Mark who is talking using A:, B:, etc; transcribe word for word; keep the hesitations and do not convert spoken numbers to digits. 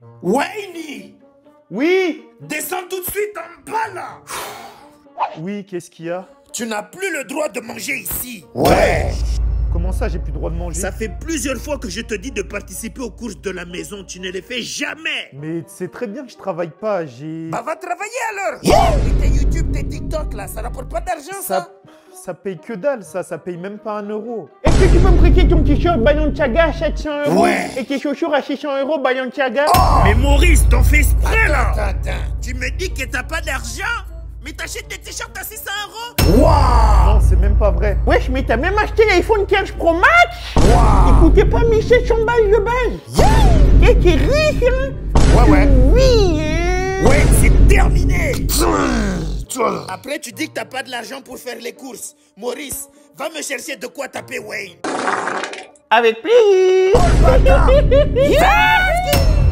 A: Wayne!
B: Oui.
A: Descends tout de suite en bas là!
B: Oui, qu'est-ce qu'il y a?
A: Tu n'as plus le droit de manger ici!
B: Ouais! Comment ça, j'ai plus le droit de manger?
A: Ça fait plusieurs fois que je te dis de participer aux courses de la maison, tu ne les fais jamais!
B: Mais c'est très bien que je travaille pas, j'ai...
A: Bah va travailler alors! Yeah! Et tes YouTube, tes TikTok là, ça rapporte pas d'argent ça?
B: ça... Ça paye que dalle, ça, ça paye même pas un euro.
C: Est-ce que tu peux me prêter ton t-shirt Balenciaga à sept cents euros
A: Ouais.
C: et tes chaussures à six cents euros Balenciaga?
A: Oh! Mais Maurice, t'en fais exprès là! Attends, attends, tu me dis que t'as pas d'argent? Mais t'achètes des t-shirts à six cents euros? Waouh!
B: Non, c'est même pas vrai.
C: Wesh, mais t'as même acheté l'iPhone quinze Pro Max?
A: Waouh!
C: Il coûtait pas mille sept cents balles de base. Yeah! Et t'es riche, hein?
A: Ouais, ouais.
C: Oui, hein?
A: Ouais, c'est terminé! Après, tu dis que t'as pas de l'argent pour faire les courses. Maurice, va me chercher de quoi taper Wayne.
C: Avec plaisir.
A: Yes!